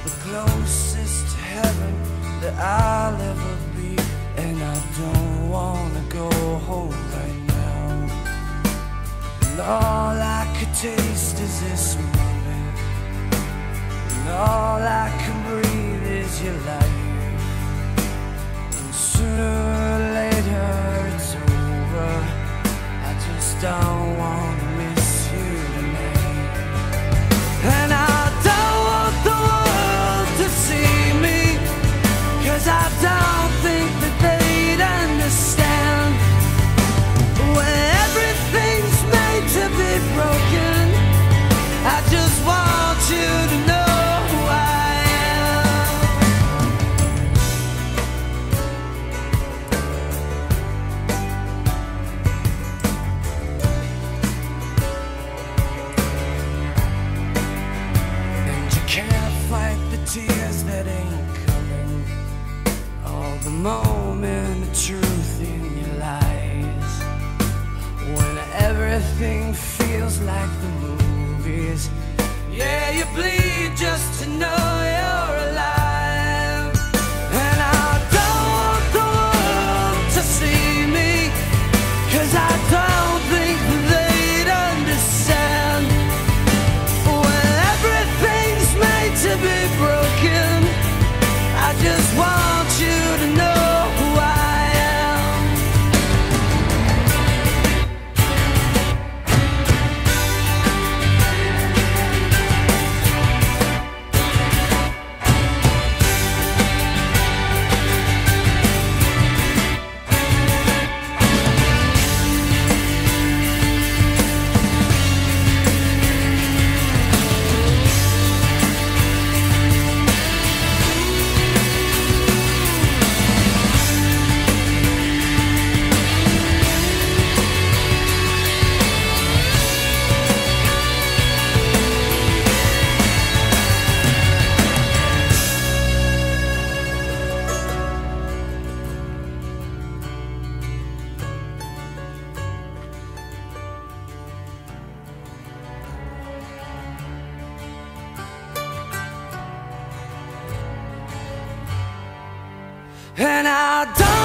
the closest to heaven that I'll ever be, and I don't wanna go home right now. And all I could taste is this moment, and all I can breathe is your life. And sooner or later it's over. I just don't wanna miss you tonight. And I don't want the world to see me, 'cause I don't think that they'd understand. When everything's made to be broken, I just want you to know who I am. And you can't fight the tears that ain't coming, all the moment of truth in your lies. When everything feels like the movies, yeah, you bleed just to know you're alive. And I don't want the world to see me, 'cause I don't think that they'd understand. When everything's made to be broken, I just want you to know who I am. And I don't